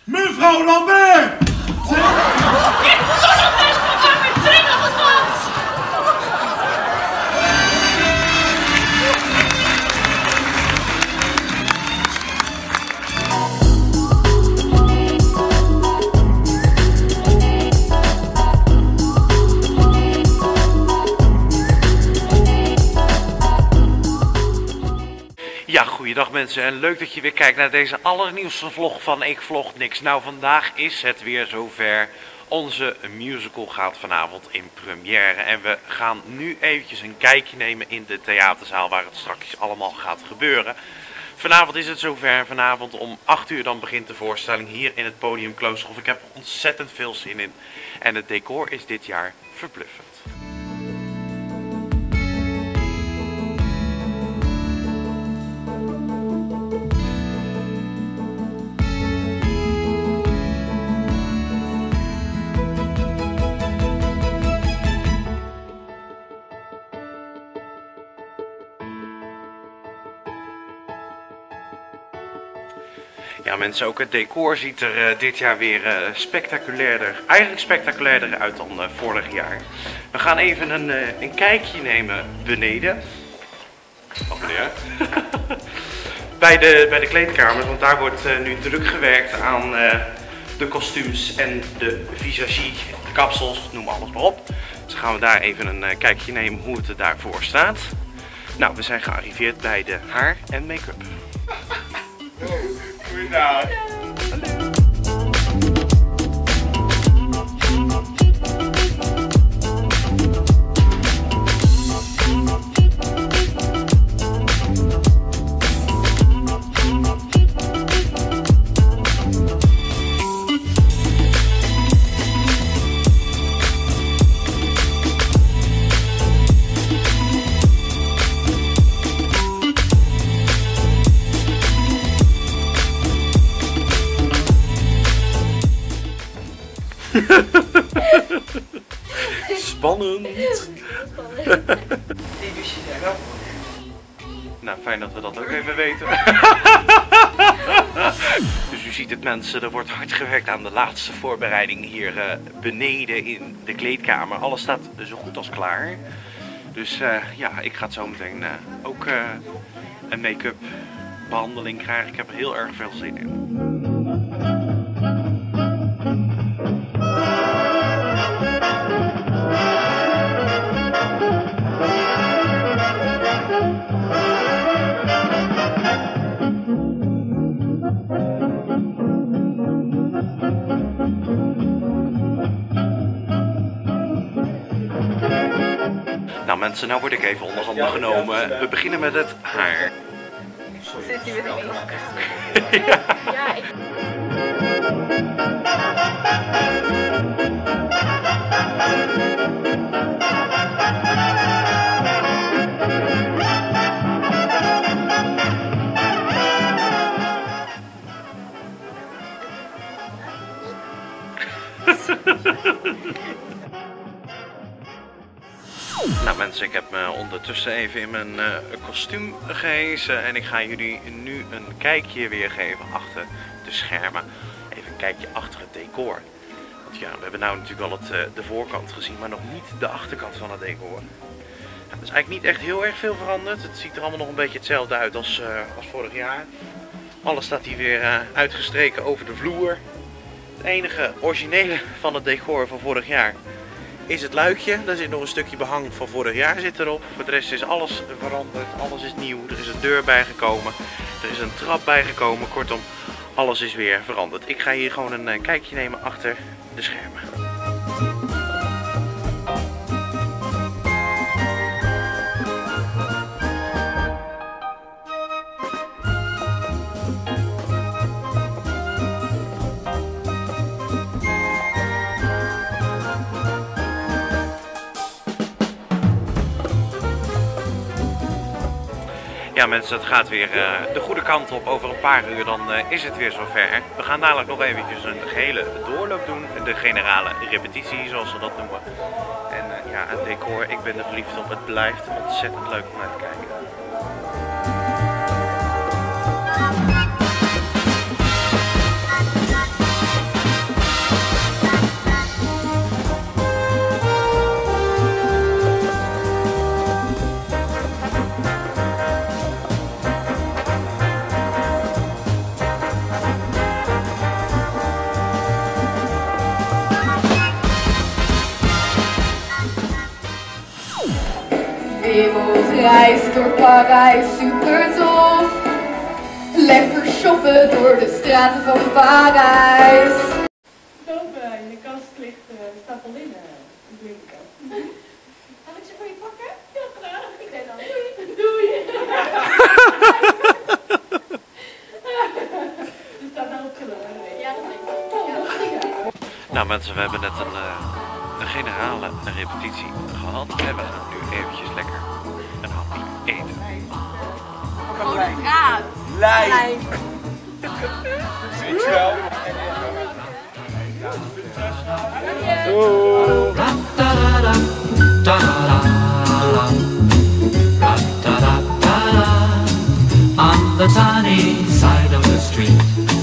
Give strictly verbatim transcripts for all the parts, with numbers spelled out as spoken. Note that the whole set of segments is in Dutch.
Mevrouw Lambert! Ik doe nog best wel maar meteen op het land! Ja, goeiedag mensen en leuk dat je weer kijkt naar deze allernieuwste vlog van Ik Vlog Niks. Nou, vandaag is het weer zover. Onze musical gaat vanavond in première en we gaan nu eventjes een kijkje nemen in de theaterzaal waar het straks allemaal gaat gebeuren. Vanavond is het zover, vanavond om acht uur dan begint de voorstelling hier in het Podium Kloosterhof. Ik heb er ontzettend veel zin in en het decor is dit jaar verbluffend. Ja mensen, ook het decor ziet er uh, dit jaar weer uh, spectaculairder, eigenlijk spectaculairder uit dan uh, vorig jaar. We gaan even een, uh, een kijkje nemen beneden. Oh meneer. bij, de, bij de kleedkamers, want daar wordt uh, nu druk gewerkt aan uh, de kostuums en de visagie, de kapsels, noem alles maar op. Dus gaan we daar even een uh, kijkje nemen hoe het er daarvoor staat. Nou, we zijn gearriveerd bij de haar en make-up. Goeiedag. Spannend. Nou, fijn dat we dat ook even weten. Dus u ziet het mensen, er wordt hard gewerkt aan de laatste voorbereiding hier uh, beneden in de kleedkamer. Alles staat zo goed als klaar. Dus uh, ja, ik ga het zo meteen uh, ook uh, een make-up behandeling krijgen. Ik heb er heel erg veel zin in. Nou mensen, nou word ik even onder handen genomen. We beginnen met het haar. Zit hij weer in? Ja. Ja, ik... Nou mensen, ik heb me ondertussen even in mijn uh, kostuum gehezen en ik ga jullie nu een kijkje weer geven achter de schermen. Even een kijkje achter het decor. Want ja, we hebben nou natuurlijk al het, uh, de voorkant gezien, maar nog niet de achterkant van het decor. Ja, er is eigenlijk niet echt heel erg veel veranderd. Het ziet er allemaal nog een beetje hetzelfde uit als, uh, als vorig jaar. Alles staat hier weer uh, uitgestreken over de vloer. Het enige originele van het decor van vorig jaar is het luikje. Daar zit nog een stukje behang van vorig jaar zit erop. Voor de rest is alles veranderd, alles is nieuw. Er is een deur bijgekomen, er is een trap bijgekomen. Kortom, alles is weer veranderd. Ik ga hier gewoon een kijkje nemen achter de schermen. Ja mensen, het gaat weer uh, de goede kant op. Over een paar uur dan uh, is het weer zover. We gaan dadelijk nog eventjes een gehele doorloop doen. De generale repetitie zoals ze dat noemen. En uh, ja, het decor, ik ben er verliefd op. Het blijft ontzettend leuk om naar te kijken. hemels reist door Parijs, super tof. Lekker shoppen door de straten van Parijs. Boven in de kast ligt uh, stapeline. Een blinkenkast. Zal ik ze voor je pakken? Ja, graag. Ik deed dan. Doei. Doei. Er staat nou op geloof. Ja, dat denk ik. Ja. Nou mensen, we hebben net een, uh, een generale repetitie gehad en we gaan nu eventjes lekker een hapje eten. Gewoon raad. Lijn. Zie je wel. On the sunny side of the street.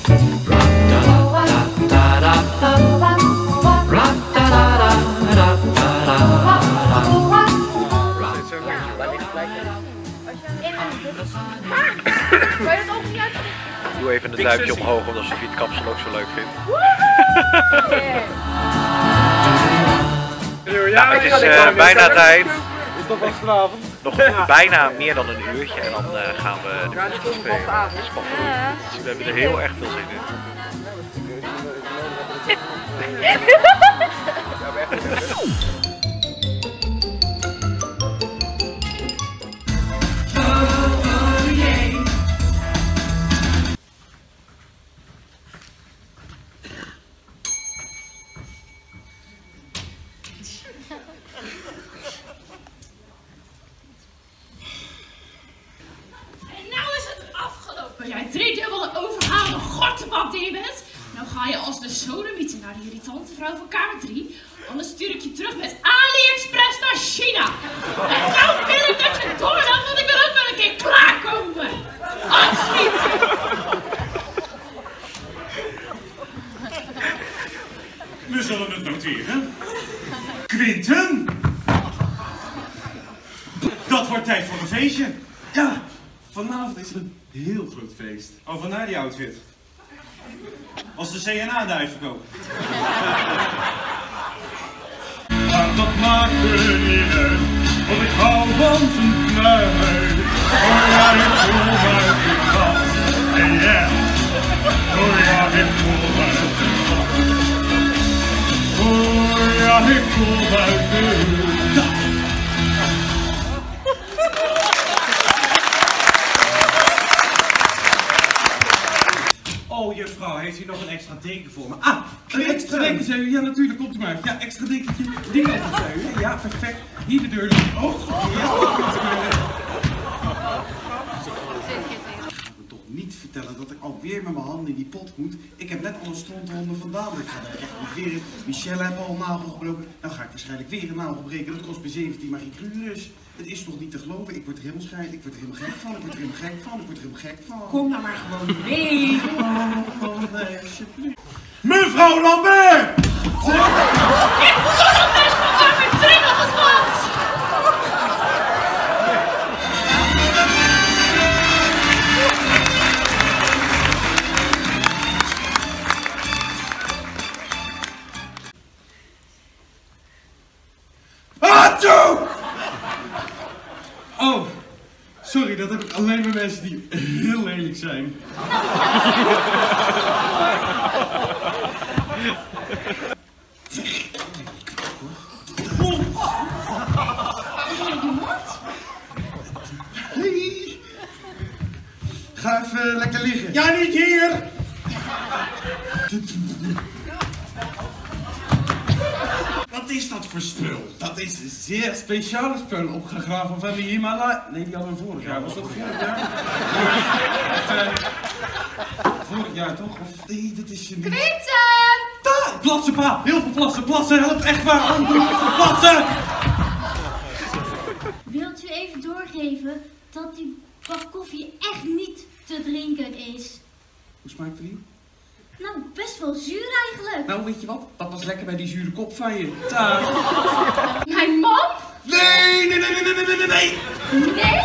Doe even een duimpje omhoog omdat Sofie het kapsel ook zo leuk vindt. Nou, het is uh, bijna tijd. Is dat wel vanavond? Nog bijna meer dan een uurtje en dan uh, gaan we de muziek spelen. Dat is spannend. Dus we hebben er heel erg veel zin in. Jij driedubbele overhaalde gorteband die je bent. Nou ga je als de sodemieter naar die irritante vrouw van kamer drie. Anders stuur ik je terug met AliExpress naar China. En nou wil ik dat je doordacht, want ik wil ook wel een keer klaarkomen. Absoluut. We zullen het noteren. Quinten. Dat wordt tijd voor een feestje. Ja, vanavond is er een heel groot feest. Oh, vandaar die outfit. Als de C N A de uitverkoop. Maar dat maakt me niet uit, want ik hou van zijn vrijheid. Oh ja, ik voel uit de kast. En ja, oh ja, ik voel uit de kast. Oh ja, ik voel uit de kast. Oh, juffrouw, heeft u nog een extra deken voor me? Ah, een extra deken, zei u? Ja, natuurlijk, komt u maar. Ja, extra dekentje. Die kant op, zei u. Ja, perfect. Hier de deur. Oh, ja. Ik ga me toch niet vertellen dat ik alweer met mijn handen in die pot moet. Ik heb net alle stronthonden vandaan. Ik ga daar echt niet weer in. Michelle heeft al een nagel gebroken. Dan ga ik waarschijnlijk weer een nagel breken. Dat kost me zeventien magie-krures. Het is toch niet te geloven? Ik word er helemaal schijt. Ik word er helemaal gek van. Ik word er helemaal gek van. Ik word er helemaal gek van. Kom nou maar gewoon mee. Oh, oh nee, alsjeblieft. Mevrouw Lambert! Ik moet nog best van kamer drie nog het land. Achoo! Oh, sorry, dat heb ik alleen bij mensen die heel lelijk zijn. Hey. Ga even lekker liggen. Ja, niet hier! Wat is dat voor spul? Dat is een zeer speciale spul opgegraven van de Himalaya. Nee, die hadden we vorig jaar. Was dat vorig jaar? Of, uh, vorig jaar toch? Of nee, dat is je niet. Quinten! Da! Plassen, pa! Heel veel plassen, plassen, help echt waar! Oh, plassen! Wilt u even doorgeven dat die bak koffie echt niet te drinken is? Hoe smaakt die? Nou, best wel zuur eigenlijk. Nou, weet je wat? Dat was lekker bij die zure kop van je. Ta. Mijn man? Nee, nee, nee, nee, nee, nee, nee, nee! Nee?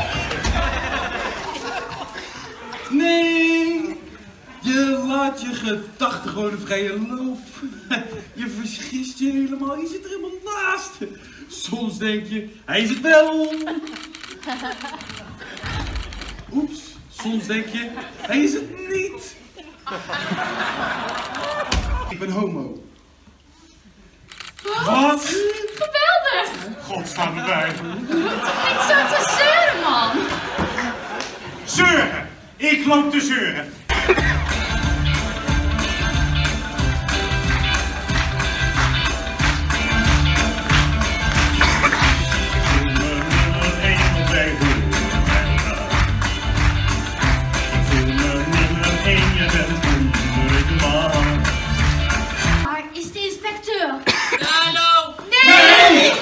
Nee! Je laat je gedachten gewoon een vrije loop. Je verschist je helemaal, je zit er helemaal naast. Soms denk je, hij is het wel. Oeps, soms denk je, hij is het niet. Ik ben homo. Wat? Geweldig! God, staat erbij. Niet zo te zeuren, man! Zeuren! Ik loop te zeuren. Waar is de inspecteur? Hallo! Nee!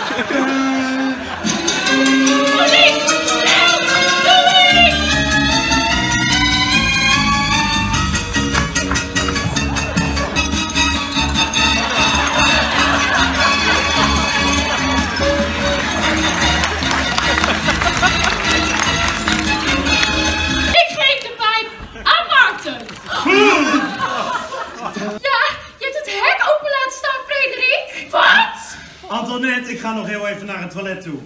Politie! Help! Doe iets! Ik geef de pijp aan Maarten! Ja, je hebt het hek open laten staan, Frederik! Wat? Antoinette, ik ga nog heel even naar het toilet toe.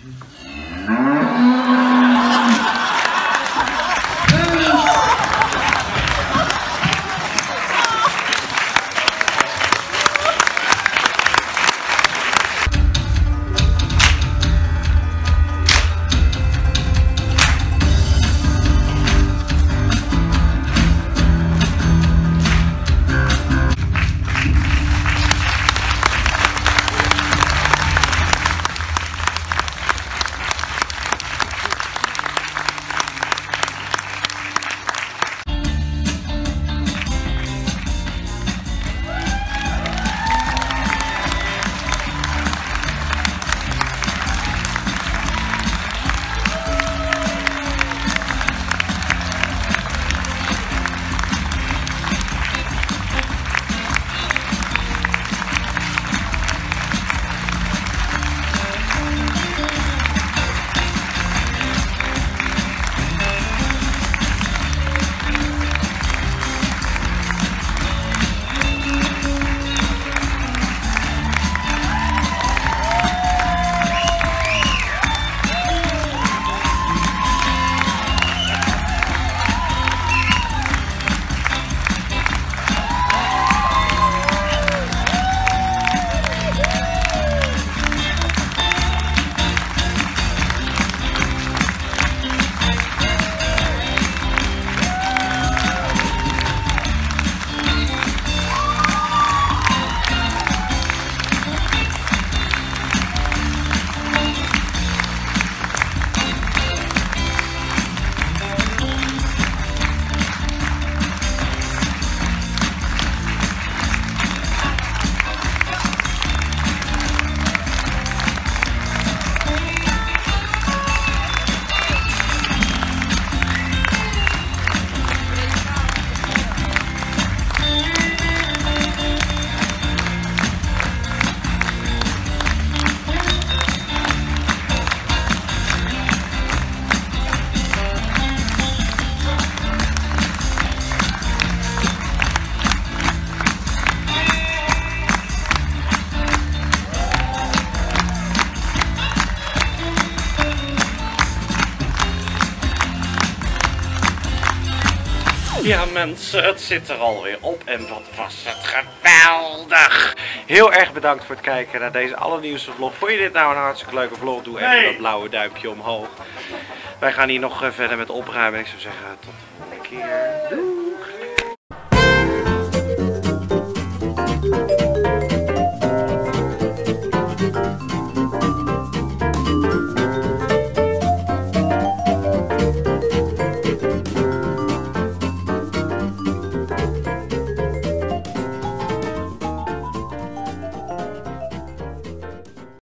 Ja mensen, het zit er alweer op en wat was het geweldig! Heel erg bedankt voor het kijken naar deze allernieuwste vlog. Vond je dit nou een hartstikke leuke vlog? Doe even Nee. dat blauwe duimpje omhoog. Wij gaan hier nog verder met opruimen. Ik zou zeggen tot de volgende keer. Doei!